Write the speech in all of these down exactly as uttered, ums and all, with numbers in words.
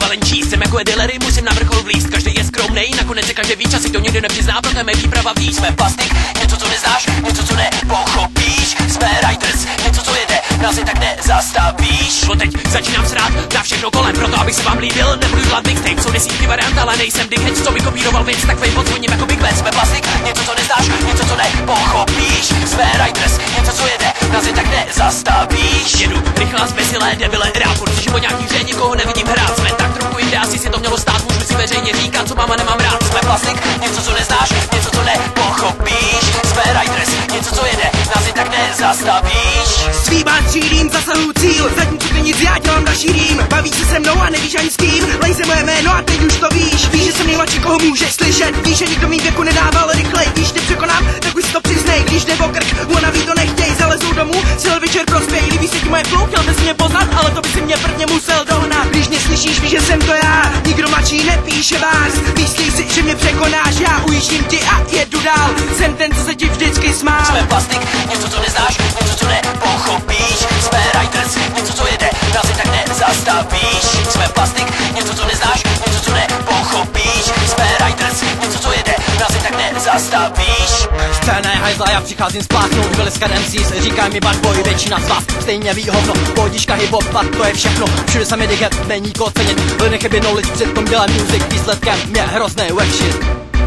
valenčí. Jsem jako je dealery, musím na vrchol vlízt. Každý je skromnej, nakonec se každý ví, časy to nikdy nepřizná, proto je mé výprava víc. Jsme plastik, něco co neznáš, něco co nepochopíš. Jsme riders, něco co jede, nás je tak nezastavíš. No teď začínám srát na všechno kolem, proto abych se vám líbil, nebudu dělat mixtape. Jsou desítky variant, ale nejsem dickhead, co by kopíroval věc, tak vej podzvoním jako Big Ben. Jsme plastik, něco co neznáš, něco co nepochopíš. Jsme riders, něco co jede, nás je tak nezastavíš. Jedu rychlá zbesilé debile rád, protože po nějaký hře nikoho nevidím hrát. Jsme tak trochu jinde, asi si to mělo stát, můžu si veřejně říkat, co mám a nemám rád. Jsme plastik, něco co neznáš, něco co nepochopíš. Jsme riders, něco co jede, nás je tak nezastavíš. Svýma třídím zasahu cíl, zatímco ty nic, já dělám další rým. Bavíš se se mnou a nevíš ani s kým, lej se moje jméno a teď už to víš. Víš, že jsem nejmladší, koho můžeš slyšet, víš, že nikdo mý věku nedával rychlej. Víš, ty překonám, tak už si to přiznej, když jde o krk, ona ví to nechtěj, zalezou domů, celý večer prospěj. Líbí se ti moje flow, chtěl bys mě poznat, ale to by si mě prvně musel dohnat. Když mě slyšíš, víš, že jsem to já, nikdo mladší nepíše vás. Myslíš si, že mě překonáš, já ujištím ti a jedu dál. Jsem ten, co se ti vždycky smál. Jsme plastik, něco co neznáš, něco co nepochopíš. Jsme riders, něco co jede, nás je tak nezastavíš. Jsme plastik, něco co neznáš, něco co nepochopíš. Jsme riders, něco co jede, nás je tak nezastavíš. Scéna je hajzla, já přicházím s plátnou, vyleskat M Cs, říkají mi bad boy, většina z vás stejně ví hovno. Pohodička, hip-hop, plat, to je všechno, všude se mi diget, není koho cenit. Lidé chybí knowledge, přitom dělám music, výsledkem je hrozný wack shit.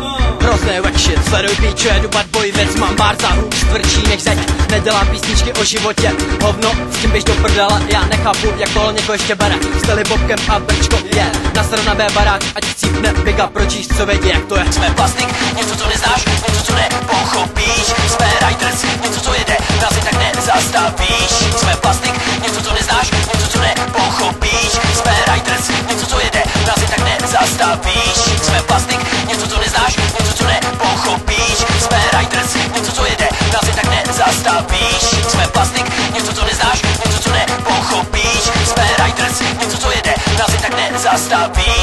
Hrozný wack shit, sleduj píču, jedu bad boy, věc, mám bar za hůř, tvrdší než zeď. Nedělám písničky o životě, hovno, s tím běž do prdele, já nechápu, jak tohle někoho ještě bere. Styly bobkem a brčko je, yeah. Nasrnavé barák, ať chcípne, big up, pročíst, co vědí, jak to je. Jsme plastik, něco co neznáš, něco co nepochopíš. Jsme riders, něco co jede, nás je tak nezastavíš. Jsme plastik, něco co neznáš, něco co nepochopíš. Jsme riders, něco co jede, nás je tak nezastavíš. Jsme plastik, něco co neznáš, něco co nepochopíš. Jsme riders, něco co jede, nás je tak nezastavíš. Jsme plastik, něco co neznáš, něco co nepochopíš. Jsme riders, něco co jede, nás je tak nezastavíš.